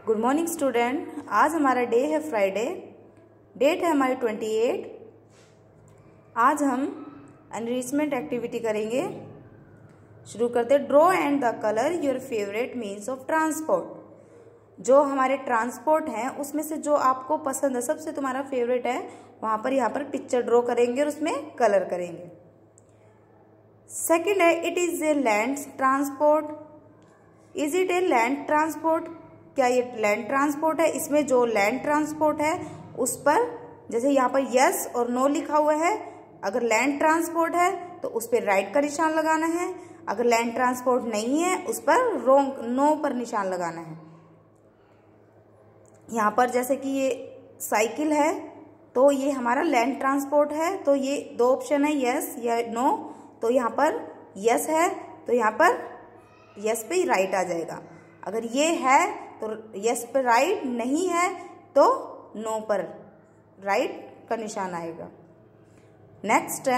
Good morning student. आज हमारा day है फ्राइडे, डेट है हमारी 28। आज हम एनरिचमेंट एक्टिविटी करेंगे। शुरू करते। Draw and the colour your favourite means of transport. जो हमारे ट्रांसपोर्ट हैं उसमें से जो आपको पसंद है, सबसे तुम्हारा फेवरेट है, वहाँ पर पिक्चर ड्रॉ करेंगे और उसमें कलर करेंगे। सेकेंड है, it is a land transport. Is it a land transport? क्या ये लैंड ट्रांसपोर्ट है? इसमें जो लैंड ट्रांसपोर्ट है उस पर जैसे यहाँ पर यस और नो लिखा हुआ है, अगर लैंड ट्रांसपोर्ट है तो उस पर राइट का निशान लगाना है। अगर लैंड ट्रांसपोर्ट नहीं है उस पर रॉन्ग नो पर निशान लगाना है। यहाँ पर जैसे कि ये साइकिल है तो ये हमारा लैंड ट्रांसपोर्ट है, तो ये दो ऑप्शन है, यस या नो। तो यहाँ पर यस है तो यहाँ पर यस पे ही राइट आ जाएगा। अगर ये है तो यस पर राइट, नहीं है तो नो पर राइट का निशान आएगा। नेक्स्ट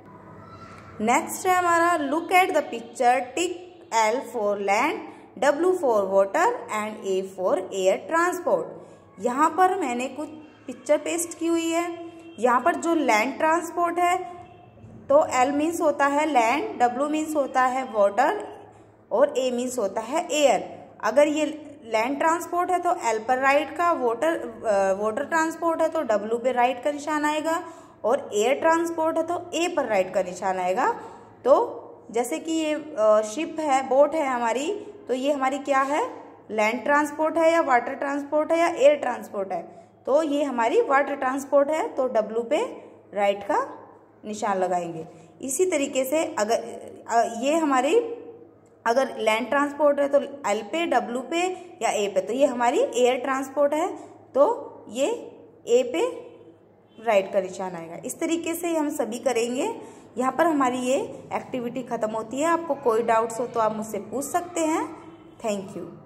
है हमारा look at the picture, tick L for land, W for water and A for air transport. यहाँ पर मैंने कुछ पिक्चर पेस्ट की हुई है। यहाँ पर जो लैंड ट्रांसपोर्ट है तो L मीन्स होता है लैंड, W मीन्स होता है वाटर और A मीन्स होता है एयर। अगर ये लैंड ट्रांसपोर्ट है तो L पर राइट का, वाटर ट्रांसपोर्ट है तो W पे राइट का निशान आएगा और एयर ट्रांसपोर्ट है तो A पर राइट का निशान आएगा। तो जैसे कि ये शिप है, बोट है हमारी, तो ये हमारी क्या है, लैंड ट्रांसपोर्ट है या वाटर ट्रांसपोर्ट है या एयर ट्रांसपोर्ट है? तो ये हमारी वाटर ट्रांसपोर्ट है तो W पे राइट का निशान लगाएंगे। इसी तरीके से अगर ये हमारी अगर लैंड ट्रांसपोर्ट है तो L पे, W पे या A पे, तो ये हमारी एयर ट्रांसपोर्ट है तो ये A पे राइट का निशान आएगा। इस तरीके से हम सभी करेंगे। यहाँ पर हमारी ये एक्टिविटी खत्म होती है। आपको कोई डाउट्स हो तो आप मुझसे पूछ सकते हैं। Thank you.